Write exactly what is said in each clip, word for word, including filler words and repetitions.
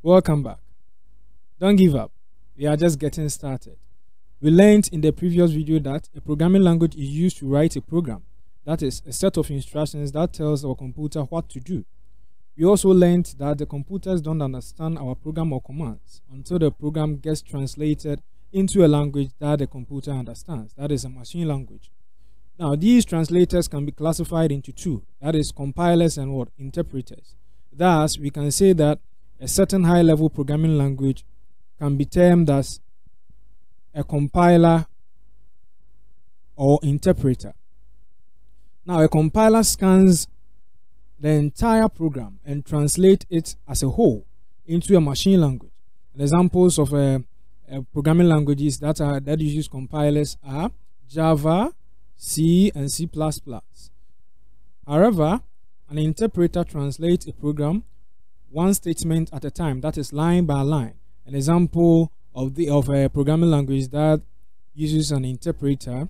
Welcome back. Don't give up. We are just getting started. We learned in the previous video that a programming language is used to write a program. That is a set of instructions that tells our computer what to do. We also learned that the computers don't understand our program or commands until the program gets translated into a language that the computer understands. That is a machine language. Now, these translators can be classified into two. That is compilers and what? Interpreters. Thus, we can say that a certain high-level programming language can be termed as a compiler or interpreter. Now, a compiler scans the entire program and translates it as a whole into a machine language. Examples of a, a programming languages that are that use compilers are Java, C, and C plus plus. However, an interpreter translates a program one statement at a time, that is line by line. An example of the of a programming language that uses an interpreter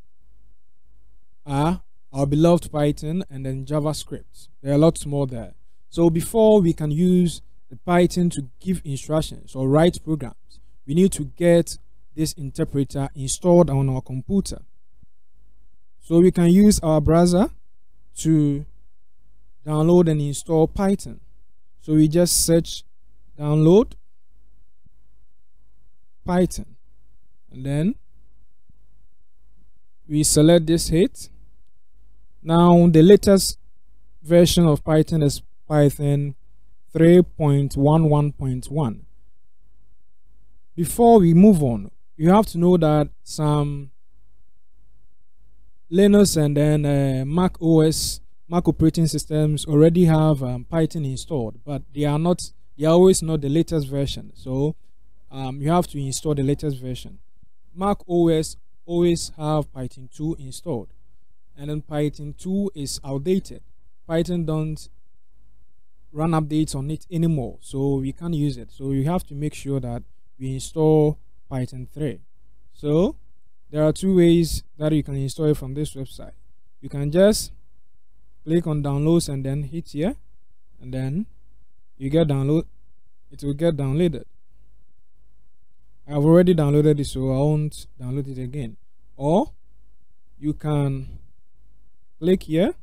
are our beloved Python and then JavaScript. There are lots more there. So before we can use the Python to give instructions or write programs, we need to get this interpreter installed on our computer. So we can use our browser to download and install Python. So we just search download Python, and then we select this hit. Now the latest version of Python is Python three point eleven point one. Before we move on, you have to know that some Linux and then uh, Mac O S, Mac operating systems already have um, Python installed, but they are not, they are always not the latest version. So um, you have to install the latest version. Mac O S always have Python two installed, and then Python two is outdated. Python don't run updates on it anymore, so we can't use it. So you have to make sure that we install Python three. So there are two ways that you can install it from this website. You can just click on downloads and then hit here, and then you get download, it will get downloaded. I've already downloaded it, so I won't download it again. Or you can click here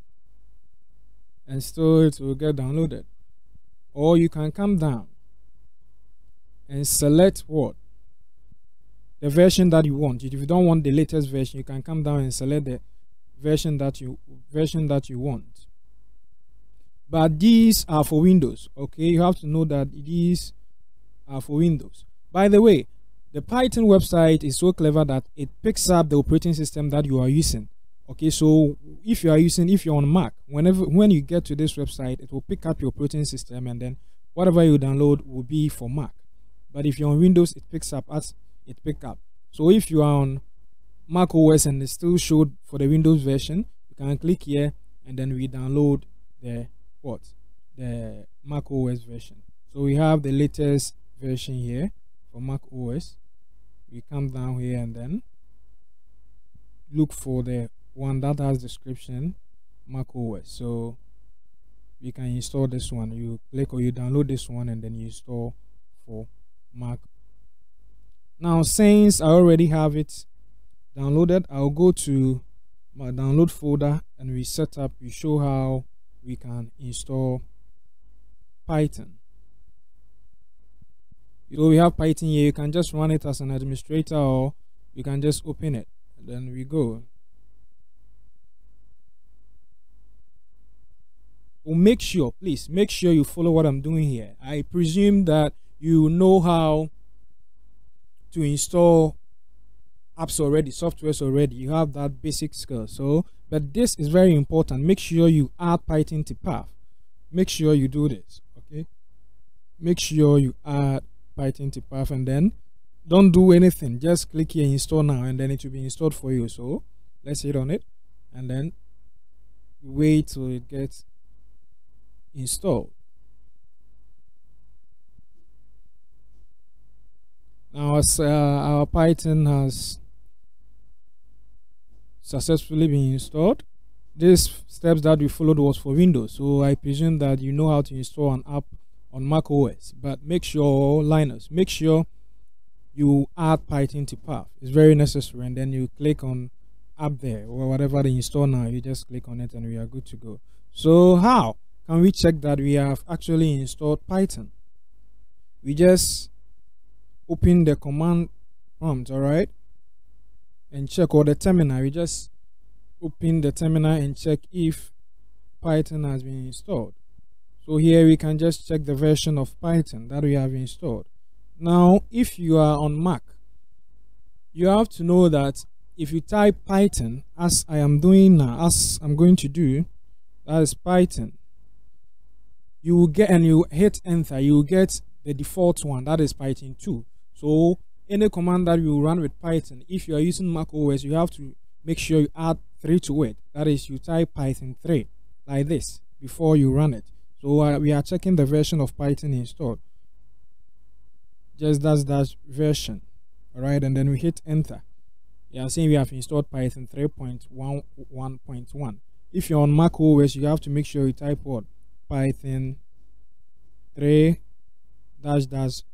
and still it will get downloaded. Or you can come down and select what? The version that you want. If you don't want the latest version, you can come down and select the version that you version that you want. But these are for Windows. Okay, you have to know that these are for Windows. By the way, the Python website is so clever that it picks up the operating system that you are using. Okay, so if you are using, if you're on Mac, whenever when you get to this website, it will pick up your operating system, and then whatever you download will be for Mac. But if you're on Windows, it picks up as it pick up. So if you are on Mac O S and it still showed for the Windows version, you can click here and then we download the what? The Mac O S version. So we have the latest version here for Mac O S. We come down here and then look for the one that has description Mac O S. So you can install this one. You click or you download this one and then you install for Mac. Now, since I already have it downloaded, I'll go to my download folder and we set up, we show how we can install Python. So we have Python here. You can just run it as an administrator, or you can just open it, and then we go. Well, make sure, please make sure you follow what I'm doing here. I presume that you know how to install apps already, softwares already. You have that basic skill. So, but this is very important. Make sure you add Python to path. Make sure you do this. Okay. Make sure you add Python to path, and then don't do anything. Just click here, install now, and then it will be installed for you. So let's hit on it, and then wait till it gets installed. Now, as uh, our Python has successfully been installed, these steps that we followed was for Windows. So I presume that you know how to install an app on Mac O S, but make sure Linux, make sure you add Python to path. It's very necessary, and then you click on up there or whatever they install now. You just click on it, and we are good to go. So how can we check that we have actually installed Python? We just open the command prompt, all right, and check, or the terminal. We just open the terminal and check if Python has been installed. So here we can just check the version of Python that we have installed. Now, if you are on Mac, you have to know that if you type Python, as I am doing now, as I'm going to do, that is Python, you will get, and you hit enter, you will get the default one, that is Python two. So any command that you run with Python, if you are using Mac O S, you have to make sure you add three to it. That is, you type Python three like this before you run it. So uh, we are checking the version of Python installed. Just that's that version, all right, and then we hit enter. You are saying we have installed Python three point one one point one. If you're on Mac O S, you have to make sure you type what? Python three dash dash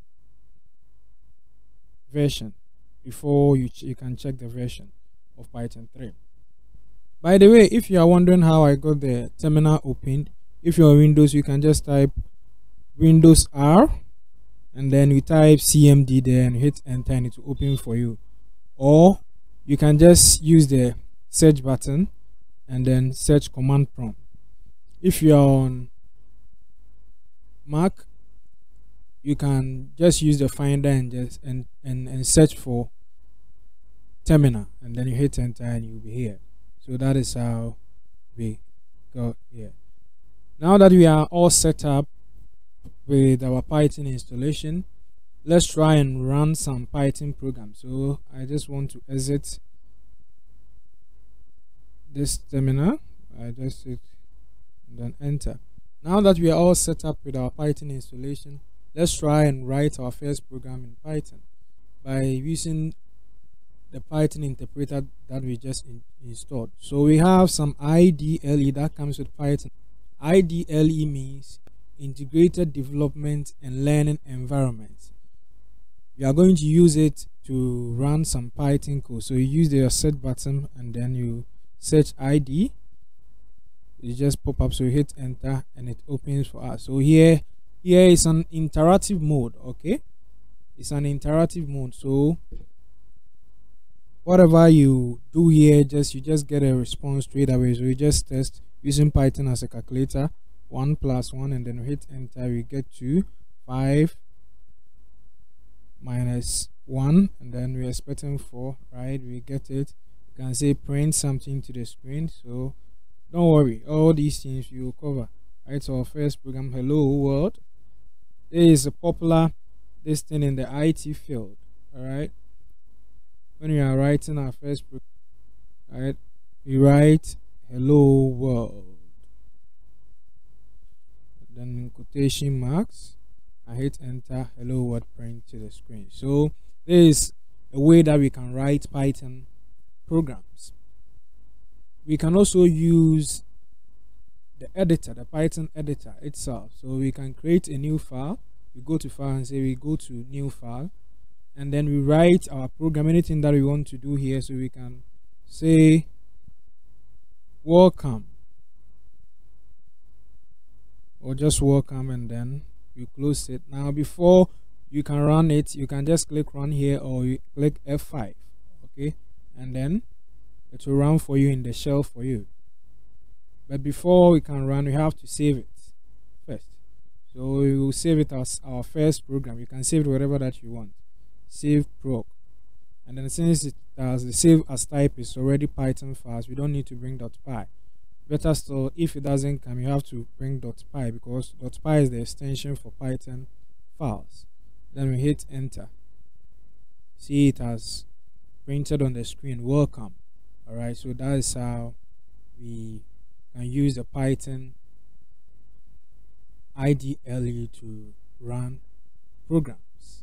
version before you ch you can check the version of Python three. By the way, if you are wondering how I got the terminal opened, if you're on Windows, you can just type Windows R and then you type C M D there and hit enter, and it will open for you. Or you can just use the search button and then search command prompt. If you're on Mac, you can just use the finder and just and, and, and search for terminal, and then you hit enter and you'll be here. So that is how we got here. Now that we are all set up with our Python installation, let's try and run some Python program. So I just want to exit this terminal. I just hit and then enter. Now that we are all set up with our Python installation, let's try and write our first program in Python by using the Python interpreter that we just in installed. So we have some I D L E that comes with Python. I D L E means Integrated Development and Learning Environment. We are going to use it to run some Python code. So you use the set button and then you search I D. You just pop up, so you hit enter and it opens for us. So here here is an interactive mode. Okay, it's an interactive mode, so whatever you do here, just you just get a response straight away. So you just test using Python as a calculator, one plus one, and then we hit enter. We get to five minus one, and then we're expecting four, right? We get it. You can say print something to the screen, so don't worry, all these things you will cover, right? So our first program, hello world. There is a popular this thing in the I T field, all right? When we are writing our first program, right, we write hello world, then in quotation marks, I hit enter, hello world, print to the screen. So there is a way that we can write Python programs. We can also use the editor, the Python editor itself. So we can create a new file. We go to file and say we go to new file, and then we write our program, anything that we want to do here. So we can say welcome, or just welcome, and then you close it. Now before you can run it, you can just click run here, or you click F five, okay, and then it will run for you in the shell for you. But before we can run, we have to save it first. So we will save it as our first program. You can save it whatever that you want. Save proc, and then since it has the save as type is already Python files, we don't need to bring .py. Better still, if it doesn't come, you have to bring .py, because .py is the extension for Python files. Then we hit enter. See, it has printed on the screen welcome. Alright, so that is how we can use the Python I D L E to run programs.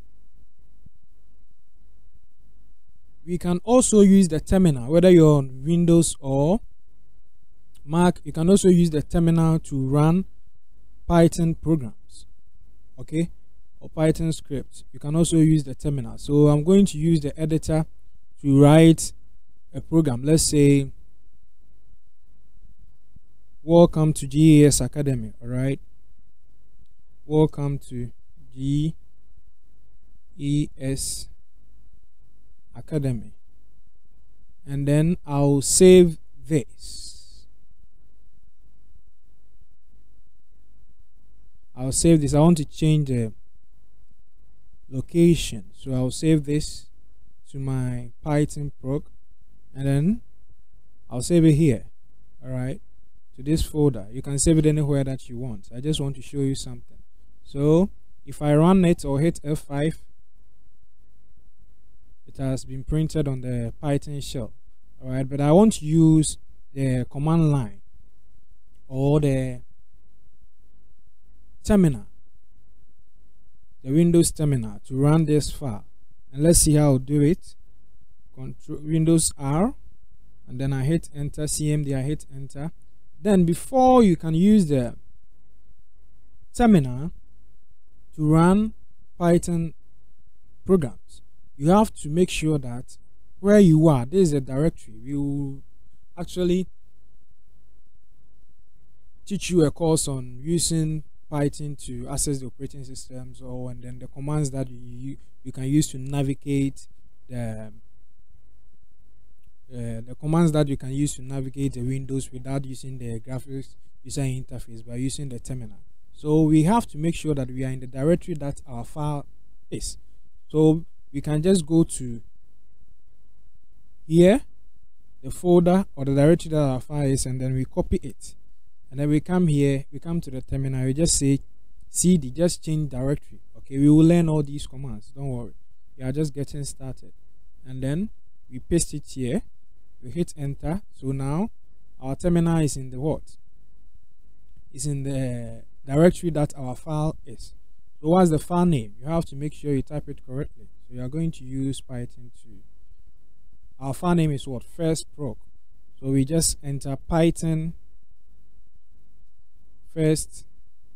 We can also use the terminal, whether you're on Windows or Mac. You can also use the terminal to run Python programs. okay, or Python script. You can also use the terminal. So I'm going to use the editor to write a program. Let's say welcome to G E S Academy. All right, welcome to G E S Academy, and then I'll save this. I'll save this. I want to change the location, so I'll save this to my Python prog, and then I'll save it here. All right, to this folder. You can save it anywhere that you want. I just want to show you something. So if I run it or hit F five, it has been printed on the Python shell. All right, but I want to use the command line or the terminal, the Windows terminal, to run this file. And let's see how I'll do it. Control Windows R, and then I hit enter. C M D, I hit enter. Then before you can use the terminal to run Python programs, you have to make sure that where you are, there is a directory. We will actually teach you a course on using Python to access the operating systems, or and then the commands that you you can use to navigate the uh, the commands that you can use to navigate the Windows without using the graphics user interface, by using the terminal. So we have to make sure that we are in the directory that our file is. So we can just go to here, the folder or the directory that our file is, and then we copy it. And then we come here, we come to the terminal, we just say C D, just change directory. Okay, we will learn all these commands, don't worry. We are just getting started. And then we paste it here, we hit enter. So now our terminal is in the what? It's in the directory that our file is. So what's the file name? You have to make sure you type it correctly. So you are going to use Python to, our file name is what? First prog. So we just enter Python first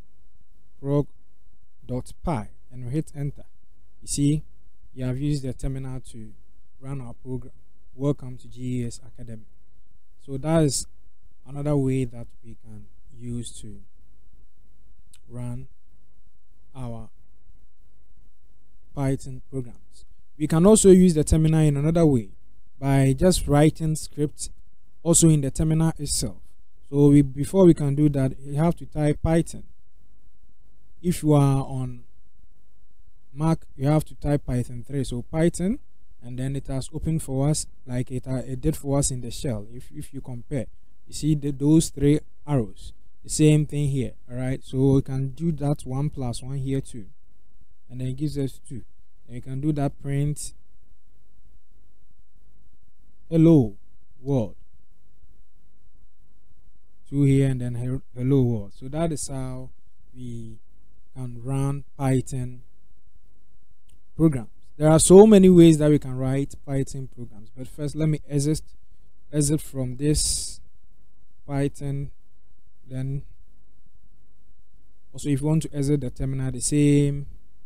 prog.py and we hit enter. You see, you have used the terminal to run our program. Welcome to G E S Academy. So that is another way that we can use to run our Python programs. We can also use the terminal in another way, by just writing scripts also in the terminal itself. So we, before we can do that, you have to type Python. If you are on Mac, you have to type Python three. So Python, and then it has opened for us like it, uh, it did for us in the shell. If, if you compare, you see the, those three arrows, the same thing here. All right, so we can do that one plus one here too, and then it gives us two. And you can do that print hello world, two here, and then hello world. So that is how we can run Python programs. There are so many ways that we can write Python programs, but first let me exit exit from this Python. Then also, if you want to exit the terminal, the same,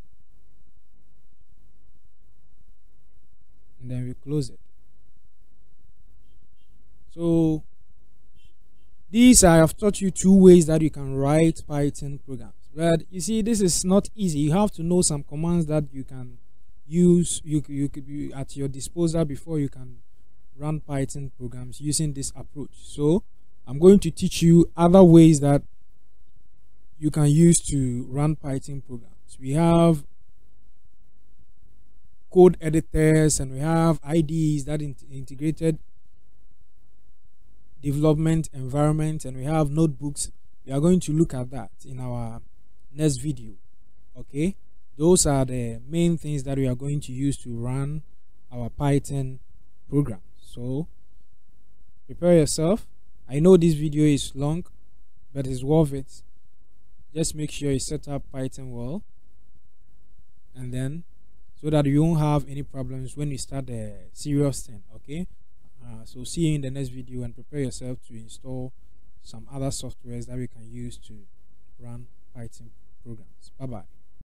and then we close it. So these, I have taught you two ways that you can write Python programs, but you see, this is not easy. You have to know some commands that you can use you you could be at your disposal before you can run Python programs using this approach. So I'm going to teach you other ways that you can use to run Python programs. We have code editors, and we have I D Es, that in integrated development environment, and we have notebooks. We are going to look at that in our next video. Okay, those are the main things that we are going to use to run our Python program. So prepare yourself. I know this video is long, but it's worth it. Just make sure you set up Python well, and then so that you won't have any problems when you start the serious thing. Okay, uh, so see you in the next video, and prepare yourself to install some other softwares that we can use to run Python programs. Bye bye.